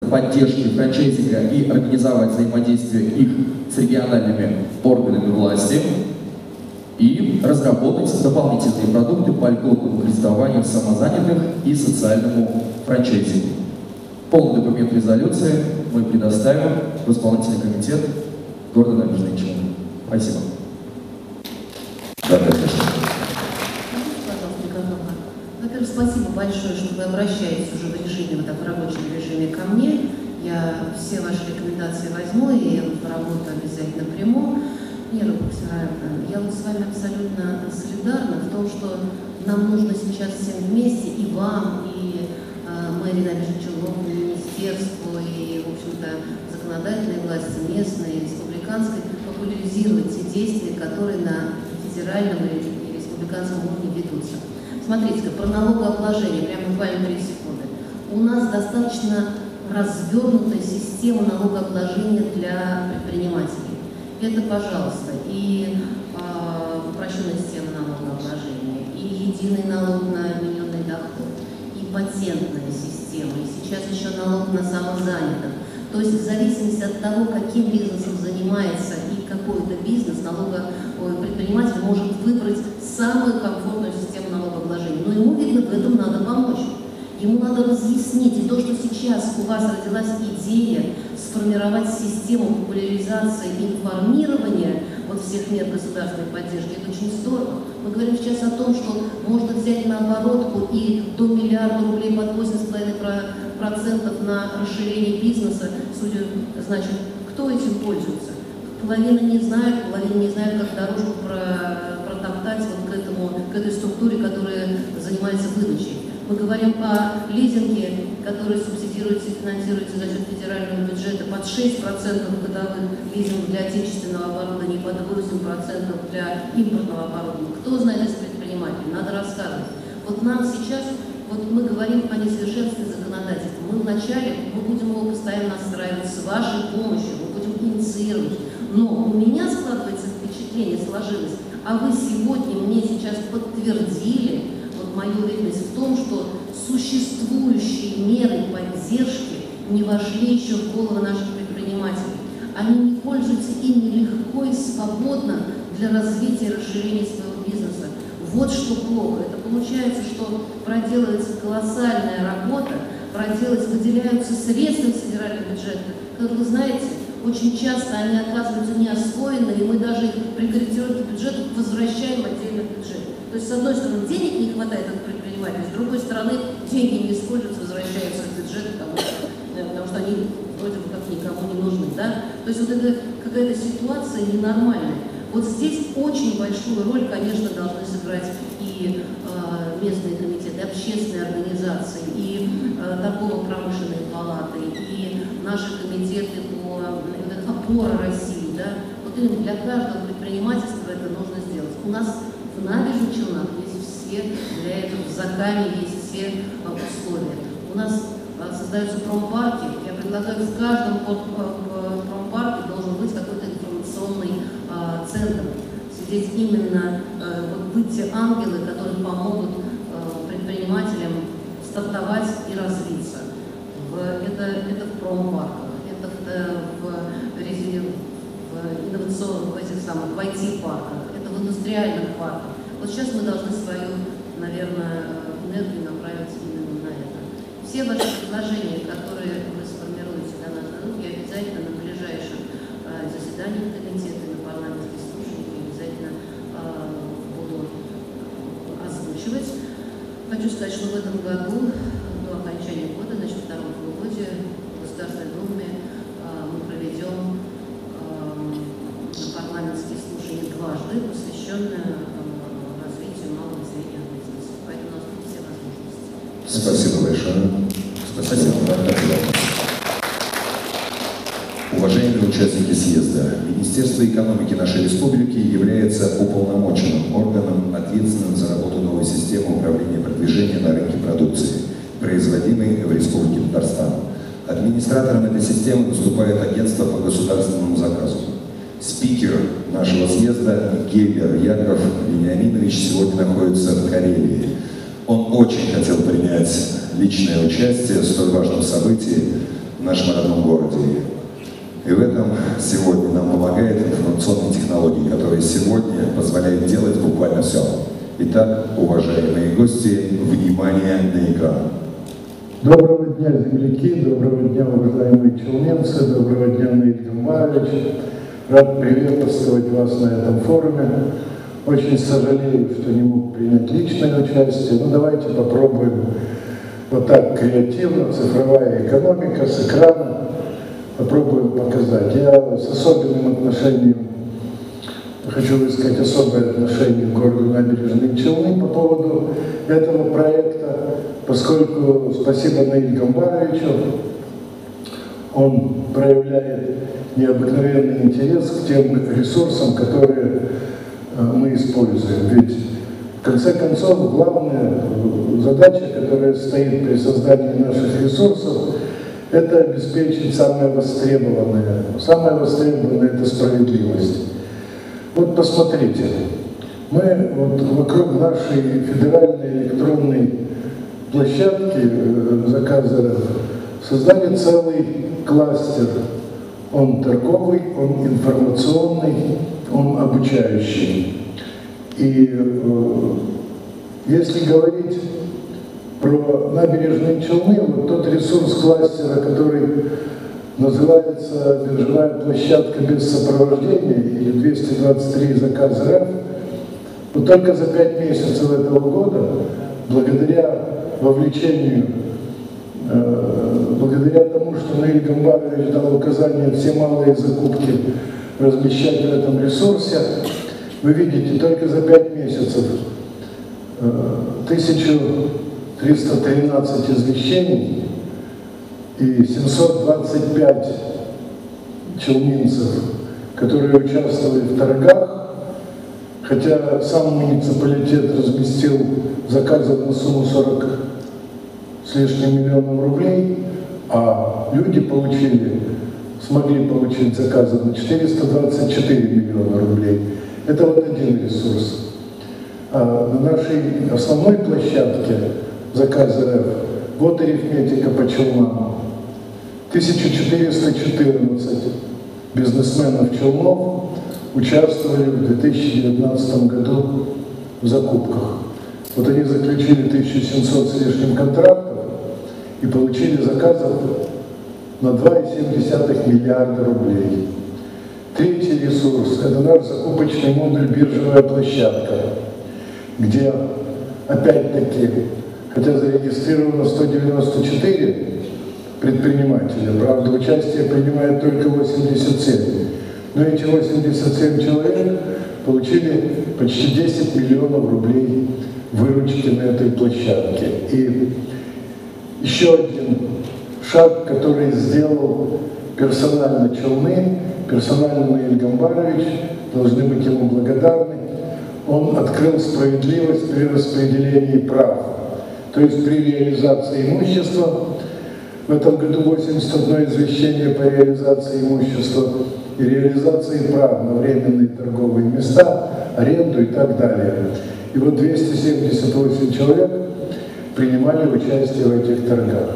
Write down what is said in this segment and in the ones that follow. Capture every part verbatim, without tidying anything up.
поддержки франчайзинга и организовать взаимодействие их с региональными органами власти и разработать дополнительные продукты по льготному кредитованию самозанятых и социальному франчайзингу. Полный документ резолюции мы предоставим в исполнительный комитет города Набережные Челны. Спасибо. Да, конечно. Во-первых, спасибо большое, что вы обращаетесь уже в режиме, вот так, в рабочем режиме ко мне. Я все ваши рекомендации возьму и в работу обязательно приму. Вера Бахтинаровна, я вот с вами абсолютно солидарна в том, что нам нужно сейчас всем вместе, и вам, и э, мэрии Набережных Челнов, и министерству, и, в общем-то, законодательной власти, местной, республиканской, популяризировать те действия, которые на федеральном и республиканском уровне ведутся. Смотрите-ка, про налогообложение, прямо буквально три секунды. У нас достаточно развернутая система налогообложения для предпринимателей. Это, пожалуйста, и э, упрощенная система налогообложения, и единый налог на объединенный доход, и патентная система, и сейчас еще налог на самозанятых. То есть в зависимости от того, каким бизнесом занимается и какой-то бизнес, налого, предприниматель может выбрать самую комфортную систему налогообложения. Но ему, видно, в этом надо помочь. Ему надо разъяснить. И то, что сейчас у вас родилась идея сформировать систему популяризации и информирования вот всех мер государственной поддержки, это очень здорово. Мы говорим сейчас о том, что можно взять на оборотку и до миллиарда рублей под восемьдесят пять процентов на расширение бизнеса. Судя, значит, кто этим пользуется? Половина не знает, половина не знает, как дорожку про, протоптать вот к, этому, к этой структуре, которая занимается выдачей. Мы говорим о лизинге, который субсидируется и финансируется за счет федерального бюджета под шесть процентов годовых лизинг для отечественного оборудования и под восемь процентов для импортного оборудования. Кто знает из предпринимателей? Надо рассказывать. Вот нам сейчас, вот мы говорим о несовершенстве законодательства. Мы вначале, мы будем его постоянно настраивать с вашей помощью, мы будем инициировать. Но у меня складывается впечатление, сложилось, а вы сегодня мне сейчас подтвердили вот мою уверенность в том, что существующие меры поддержки не вошли еще в голову наших предпринимателей. Они не пользуются ими легко и свободно для развития и расширения своего бизнеса. Вот что плохо. Это получается, что проделывается колоссальная работа, проделывается, выделяются средства из федерального бюджета, которые, вы знаете, очень часто они оказываются неосвоены, и мы даже при корректировке бюджета возвращаем отдельный бюджет. То есть, с одной стороны, денег не хватает от предпринимателей, с другой стороны, деньги не используются, возвращаются в бюджет, потому что, потому что они вроде бы как никому не нужны. Да? То есть, вот это какая-то ситуация ненормальная. Вот здесь очень большую роль, конечно, должны сыграть и э, местные комитеты, общественные организации, и э, торгово-промышленные палаты, и наши комитеты по э, опора России. Да? Вот именно для каждого предпринимательства это нужно сделать. У нас в Набережных Челнах есть все для этого, в Закаме есть все э, условия. У нас э, создаются промпарки. Я предлагаю, в каждом промпарке должен быть какой-то информационный э, центр. Сидеть именно, э, вот быть те ангелы, которые помогут э, предпринимателям стартовать и развиться. В, это, это в промпарках, это в, в, в инновационных, в этих самых, в ай ти-парках, это в индустриальных парках. Вот сейчас мы должны свою, наверное, энергию направить именно на это. Все ваши предложения, которые вы сформируете для нас, я обязательно на ближайшем э, заседании комитета, на парламентских слушаниях обязательно э, буду озвучивать. Хочу сказать, что в этом году, до окончания года, значит, в втором полугодии в Государственной Думе э, мы проведем э, парламентские слушания дважды, посвященные Спасибо большое. Спасибо. Уважаемые участники съезда, Министерство экономики нашей республики является уполномоченным органом, ответственным за работу новой системы управления продвижением на рынке продукции, производимой в Республике Татарстан. Администратором этой системы выступает агентство по государственному заказу. Спикер нашего съезда Геллер Яков Вениаминович сегодня находится в Карелии. Он очень хотел принять личное участие в столь важном событии, нашем родном городе. И в этом сегодня нам помогает информационные технологии, которые сегодня позволяют делать буквально все. Итак, уважаемые гости, внимание на экран. Доброго дня, земляки, доброго дня, уважаемые челнинцы, доброго дня, Наиль Гамбарович. Рад приветствовать вас на этом форуме. Очень сожалею, что не мог принять личное участие, но давайте попробуем вот так креативно, цифровая экономика с экрана, попробуем показать. Я с особенным отношением хочу высказать особое отношение к городу Набережные Челны по поводу этого проекта, поскольку спасибо Наилю Гамбаровичу, он проявляет необыкновенный интерес к тем ресурсам, которые мы используем. Ведь в конце концов главная задача, которая стоит при создании наших ресурсов, это обеспечить самое востребованное. Самое востребованное – это справедливость. Вот посмотрите, мы вот вокруг нашей федеральной электронной площадки заказа создали целый кластер. Он торговый, он информационный, он обучающий. И э, если говорить про Набережные Челны, вот тот ресурс кластера, который называется «Биржевая площадка без сопровождения» или двести двадцать три заказа РФ, вот только за пять месяцев этого года, благодаря вовлечению, э, благодаря тому, что Наиль Гамбарович дал указание все малые закупки размещать в этом ресурсе, вы видите, только за пять месяцев э, тысяча триста тринадцать извещений и семьсот двадцать пять челнинцев, которые участвовали в торгах, хотя сам муниципалитет разместил заказы на сумму сорок с лишним миллионов рублей, а люди получили, смогли получить заказы на четыреста двадцать четыре миллиона рублей. Это вот один ресурс. А на нашей основной площадке заказа РФ вот арифметика по Челнам. тысяча четыреста четырнадцать бизнесменов Челнов участвовали в две тысячи девятнадцатом году в закупках. Вот они заключили тысячу семьсот с лишним контрактов и получили заказов на два целых семь десятых миллиарда рублей. Третий ресурс – это наш закупочный модуль «Биржевая площадка», где, опять-таки, хотя зарегистрировано сто девяносто четыре предпринимателя, правда, участие принимает только восемьдесят семь, но эти восемьдесят семь человек получили почти десять миллионов рублей выручки на этой площадке. И еще один шаг, который сделал персонально Челны, персонально Наиль Гамбарович, должны быть ему благодарны, он открыл справедливость при распределении прав. То есть при реализации имущества, в этом году восемьдесят одно извещение по реализации имущества и реализации прав на временные торговые места, аренду и так далее. И вот двести семьдесят восемь человек принимали участие в этих торгах.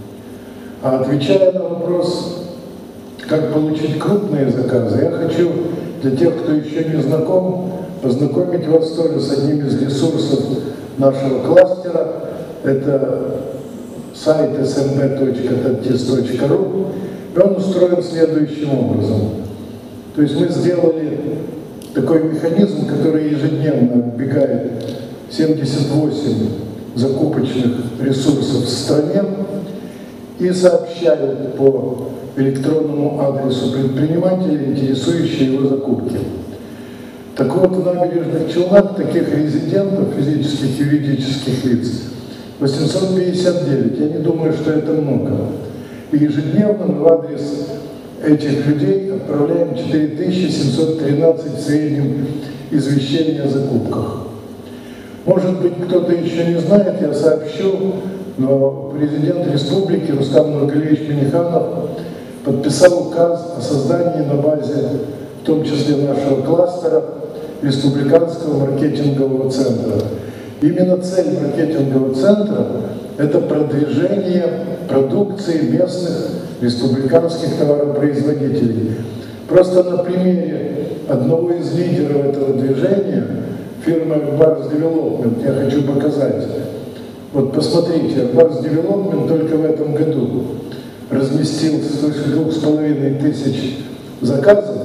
А отвечая на вопрос, как получить крупные заказы, я хочу для тех, кто еще не знаком, познакомить вас тоже с одним из ресурсов нашего кластера. Это сайт эс эм бэ точка татис точка ру, и он устроен следующим образом. То есть мы сделали такой механизм, который ежедневно отбегает семьдесят восемь закупочных ресурсов в стране и сообщает по электронному адресу предпринимателя, интересующие его закупки. Так вот, в Набережных Челнах таких резидентов, физических и юридических лиц, восемьсот пятьдесят девять. Я не думаю, что это много. И ежедневно мы в адрес этих людей отправляем четыре тысячи семьсот тринадцать в среднем извещений о закупках. Может быть, кто-то еще не знает, я сообщу, но президент республики Рустам Нургалиевич Минниханов подписал указ о создании на базе, в том числе нашего кластера, республиканского маркетингового центра. Именно цель маркетингового центра – это продвижение продукции местных республиканских товаропроизводителей. Просто на примере одного из лидеров этого движения, фирмы Akbars Development, я хочу показать. Вот посмотрите, Akbars Development только в этом году разместил свыше двух с половиной тысяч заказов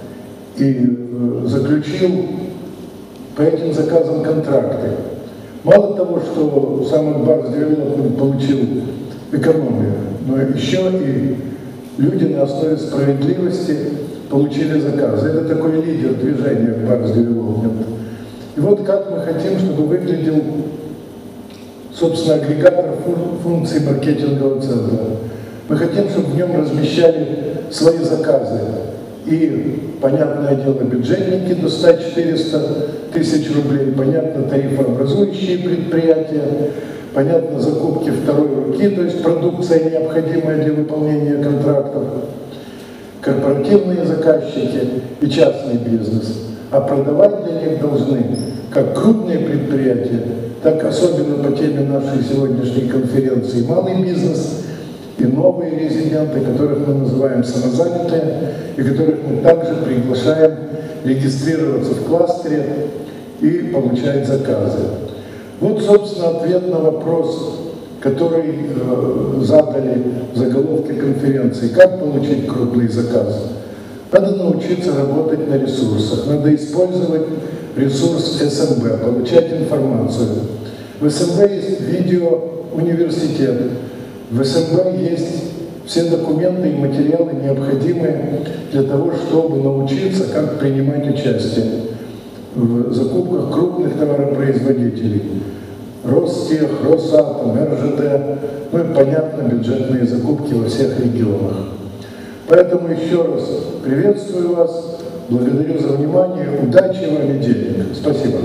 и заключил по этим заказам контракты. Мало того, что сам Akbars Development получил экономию, но еще и люди на основе справедливости получили заказы. Это такой лидер движения Akbars Development. И вот как мы хотим, чтобы выглядел, собственно, агрегатор функций маркетингового центра. Мы хотим, чтобы в нем размещали свои заказы. И, понятное дело, бюджетники до ста-четырёхсот тысяч рублей, понятно, тарифообразующие предприятия, понятно, закупки второй руки, то есть продукция, необходимая для выполнения контрактов, корпоративные заказчики и частный бизнес. А продавать для них должны как крупные предприятия, так особенно по теме нашей сегодняшней конференции малый бизнес и новые резиденты, которых мы называем самозанятые, и которых мы также приглашаем регистрироваться в кластере и получать заказы. Вот, собственно, ответ на вопрос, который э, задали в заголовке конференции. Как получить крупный заказ? Надо научиться работать на ресурсах, надо использовать ресурс эс эм бэ, получать информацию. В эс эм бэ есть видеоуниверситет, в эс эм бэ есть все документы и материалы, необходимые для того, чтобы научиться, как принимать участие в закупках крупных товаропроизводителей. Ростех, Росатом, эр жэ дэ, ну и, понятно, бюджетные закупки во всех регионах. Поэтому еще раз приветствую вас, благодарю за внимание, удачи вам и денег. Спасибо.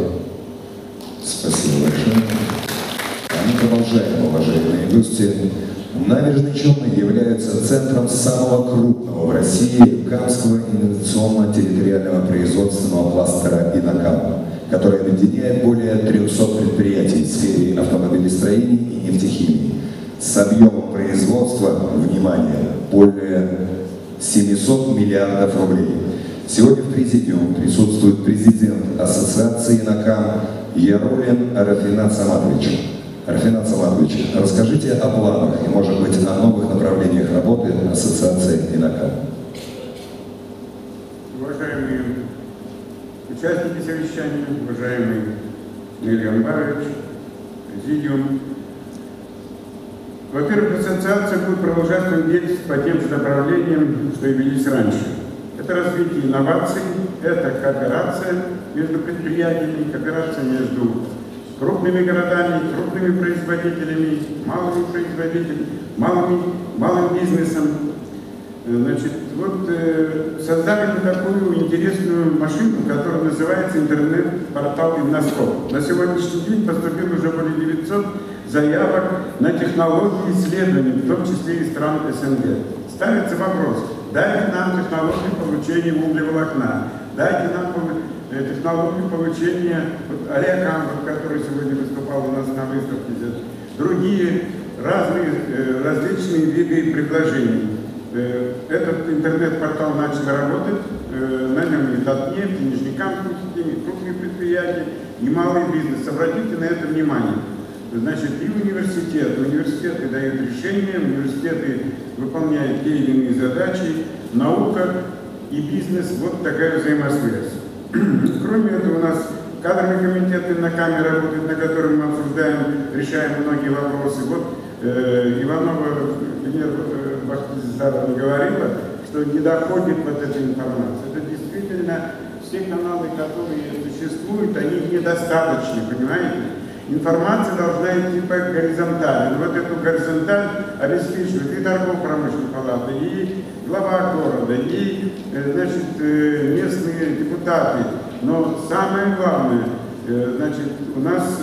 Спасибо большое. А мы продолжаем, уважаемые гости. Набережные Челны является центром самого крупного в России Камского инновационно-территориального производственного кластера «Инокам», который объединяет более трёхсот предприятий в сфере автомобилестроения и нефтехимии с объемом производства, внимание, более семисот миллиардов рублей. Сегодня в президиуме присутствует президент Ассоциации «Инокам» Ярулин Рафинат Саматович. Рафинат Саматович, расскажите о планах и, может быть, о новых направлениях работы Ассоциации «Инокам». Уважаемые участники совещания, уважаемый Дмитрий Анварович, президиум. Во-первых, ассоциация будет продолжать свою деятельность по тем же направлениям, что и велись раньше. Это развитие инноваций, это кооперация между предприятиями, кооперация между крупными городами, крупными производителями, малыми производителями, малыми, малым бизнесом. Значит, вот э, создали мы такую интересную машину, которая называется интернет-портал «Инноскоп». На сегодняшний день поступило уже более девятисот заявок на технологии исследований, в том числе и стран эс эн гэ. Ставится вопрос, дайте нам технологию получения углеволокна, дайте нам технологию получения, вот Олег Амбов, который сегодня выступал у нас на выставке, другие разные э, различные виды предложений. Этот интернет-портал начал работать, на нем и Татнефть, и Нижнекамская система, и крупные предприятия, и малый бизнес. Обратите на это внимание. Значит, и университеты, университеты дают решения, университеты выполняют те или иные задачи, наука и бизнес, вот такая взаимосвязь. Кроме этого, у нас кадровый комитет «Инокам» работает, на котором мы обсуждаем, решаем многие вопросы. Вот э, Иванова Бахтизаровна говорила, что не доходит вот эта информация. Это действительно все каналы, которые существуют, они недостаточны, понимаете? Информация должна идти по горизонтали. Вот эту горизонталь обеспечивает и торгово-промышленная палата, и глава города, и значит, местные депутаты. Но самое главное, значит, у нас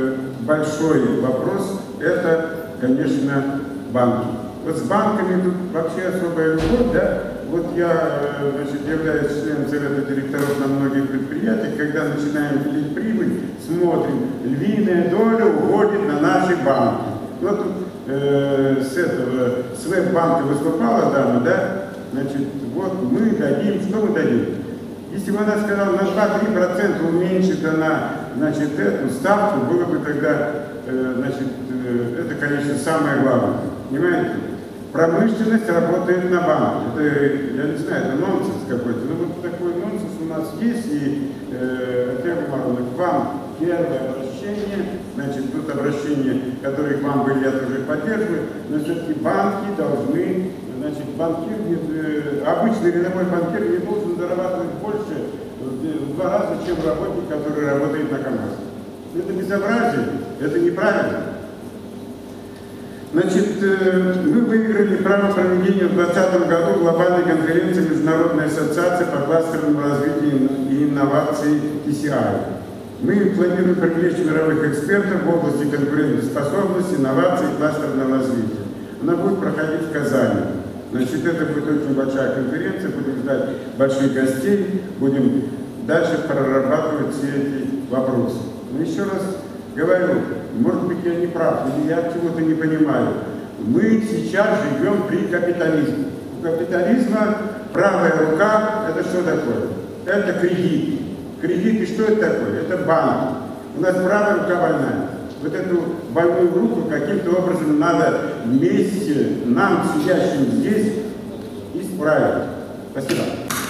большой вопрос – это, конечно, банки. Вот с банками тут вообще особая любовь, да? Вот я, значит, являюсь членом совета директоров на многих предприятиях, когда начинаем видеть прибыль, смотрим, львиная доля уходит на наши банки. Вот э, с этого, с веб-банка выступала дама, да, значит, вот мы дадим, что мы дадим? Если бы она сказала, на два-три процента уменьшит она, значит, эту ставку, было бы тогда, э, значит, э, это, конечно, самое главное. Понимаете? Промышленность работает на банк. Это, я не знаю, это нонсенс какой-то. Но вот такой нонсенс у нас есть. И, э, Татьяна Марковна, к вам первое обращение, значит, тут обращения, которые к вам были, я тоже поддерживаю, но все-таки банки должны, значит, банкир, э, обычный рядовой банкир не должен зарабатывать больше в два раза, чем работник, который работает на КамАЗе. Это безобразие, это неправильно. Значит, мы выиграли право проведения в двадцатом году глобальной конференции Международной ассоциации по кластерному развитию и инноваций ти си ай. Мы планируем привлечь мировых экспертов в области конкурентоспособности, инноваций и кластерного развития. Она будет проходить в Казани. Значит, это будет очень большая конференция, будем ждать больших гостей, будем дальше прорабатывать все эти вопросы. Но еще раз говорю, может быть, я не прав, или я чего-то не понимаю. Мы сейчас живем при капитализме. У капитализма правая рука – это что такое? Это кредит. Кредит, и что это такое? Это банк. У нас правая рука больная. Вот эту больную руку каким-то образом надо вместе нам, сидящим здесь, исправить. Спасибо.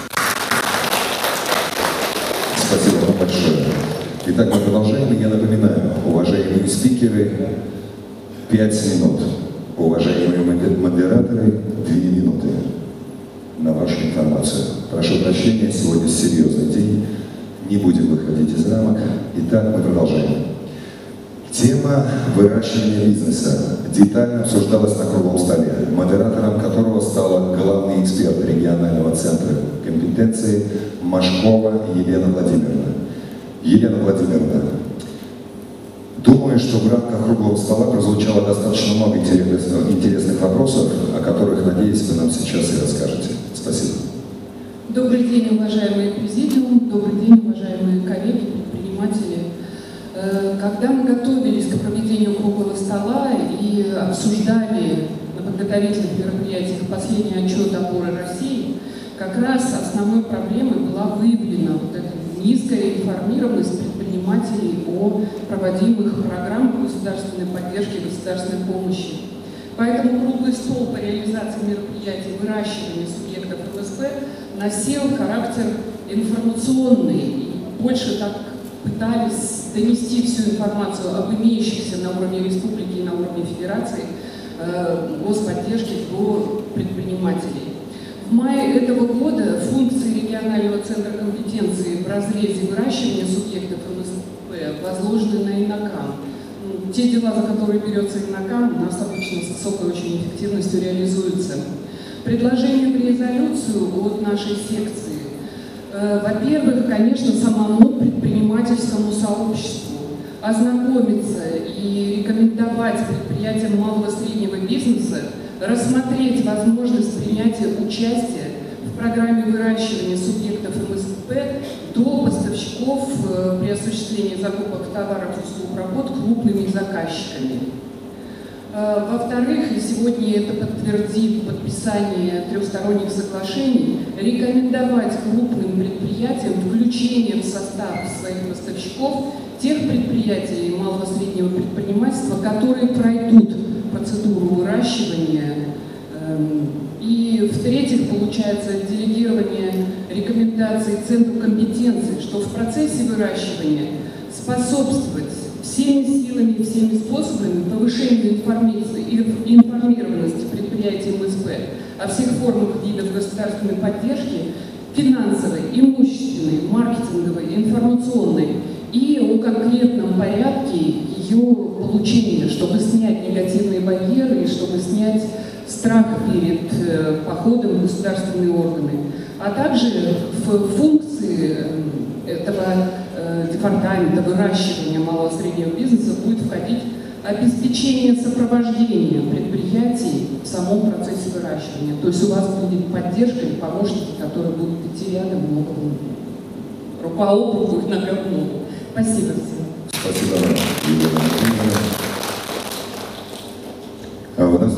Спасибо вам большое. Итак, мы продолжаем. Я напоминаю, уважаемые спикеры, пять минут. Уважаемые модераторы, две минуты на вашу информацию. Прошу прощения, сегодня серьезный день. Не будем выходить из рамок. Итак, мы продолжаем. Тема выращивания бизнеса детально обсуждалась на круглом столе, модератором которого стала главный эксперт регионального центра компетенции Машкова Елена Владимировна. Елена Владимировна, думаю, что в рамках круглого стола прозвучало достаточно много интересных, интересных вопросов, о которых, надеюсь, вы нам сейчас и расскажете. Спасибо. Добрый день, уважаемые президиум, добрый день, уважаемые коллеги, предприниматели. Когда мы готовились к проведению круглого стола и обсуждали на подготовительных мероприятиях последний отчет опоры России, как раз основной проблемой была выявлена вот эта низкая информированность предпринимателей о проводимых программах государственной поддержки и государственной помощи. Поэтому круглый стол по реализации мероприятий выращивания субъектов эм эс пэ носил характер информационный. И больше так пытались донести всю информацию об имеющихся на уровне республики и на уровне федерации э, господдержки до предпринимателей. В мае этого года функции регионального центра компетенции в разрезе выращивания субъектов эм эс пэ возложены на ИНАКАМ. Ну, те дела, за которые берется ИНАКАМ, у нас обычно с высокой очень эффективностью реализуются. Предложение в резолюцию от нашей секции. Э, во-первых, конечно, самому предпринимательскому сообществу ознакомиться и рекомендовать предприятиям малого и среднего бизнеса рассмотреть возможность принятия участия в программе выращивания субъектов эм эс пэ до поставщиков при осуществлении закупок товаров и услуг работ крупными заказчиками. Во-вторых, и сегодня это подтвердит подписание трехсторонних соглашений, рекомендовать крупным предприятиям включение в состав своих поставщиков тех предприятий малого и среднего предпринимательства, которые пройдут процедуру выращивания. И в-третьих, получается делегирование рекомендаций Центру компетенции, что в процессе выращивания способствовать всеми силами и всеми способами повышению информированности предприятий эм эс пэ о всех формах видов государственной поддержки, финансовой, имущественной, маркетинговой, информационной и о конкретном порядке ее получения, чтобы снять негативные барьеры и чтобы снять страх перед э, походом в государственные органы, а также в функции э, этого э, департамента выращивания малого и среднего бизнеса будет входить обеспечение сопровождения предприятий в самом процессе выращивания. То есть у вас будет поддержка и помощники, которые будут идти рядом, много рука об руку, нога в ногу. Спасибо всем. Спасибо вам, Елена Владимировна.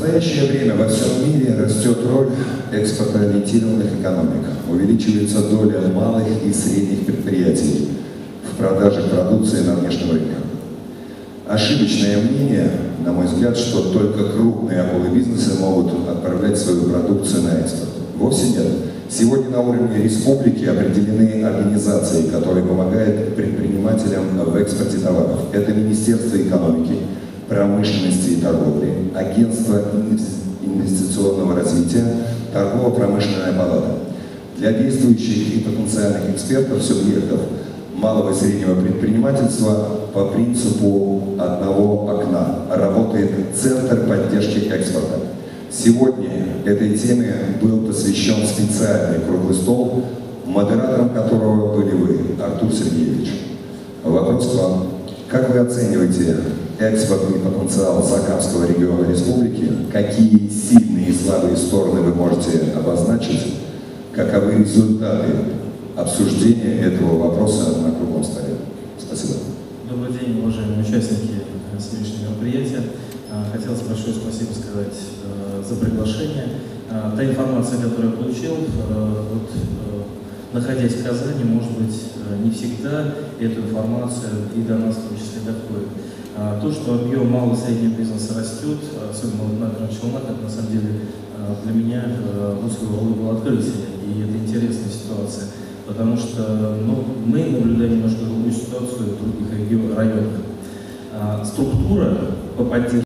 настоящее время во всем мире растет роль экспортоориентированных экономик. Увеличивается доля малых и средних предприятий в продаже продукции на внешнем рынке. Ошибочное мнение, на мой взгляд, что только крупные акулы бизнеса могут отправлять свою продукцию на экспорт. Вовсе нет. Сегодня на уровне республики определены организации, которые помогают предпринимателям в экспорте товаров. Это Министерство экономики, промышленности и торговли, Агентство инвестиционного развития, Торгово-промышленная палата. Для действующих и потенциальных экспертов, субъектов малого и среднего предпринимательства по принципу одного окна работает Центр поддержки экспорта. Сегодня этой теме был посвящен специальный круглый стол, модератором которого были вы, Артур Сергеевич. Вопрос к вам. Как вы оцениваете экспортный потенциал Закамского региона республики? Какие сильные и слабые стороны вы можете обозначить? Каковы результаты обсуждения этого вопроса на круглом столе? Спасибо. Добрый день, уважаемые участники сегодняшнего мероприятия. Хотелось большое спасибо сказать за приглашение. Та информация, которую я получил, вот, находясь в Казани, может быть, не всегда эту информацию и до нас в том числе доходит. То, что объем малого и среднего бизнеса растет, особенно вот на Челнах, это на самом деле для меня ну, своего рода было открытие, и это интересная ситуация, потому что ну, мы наблюдаем немножко другую ситуацию в других регионах, районах. Структура по поддержке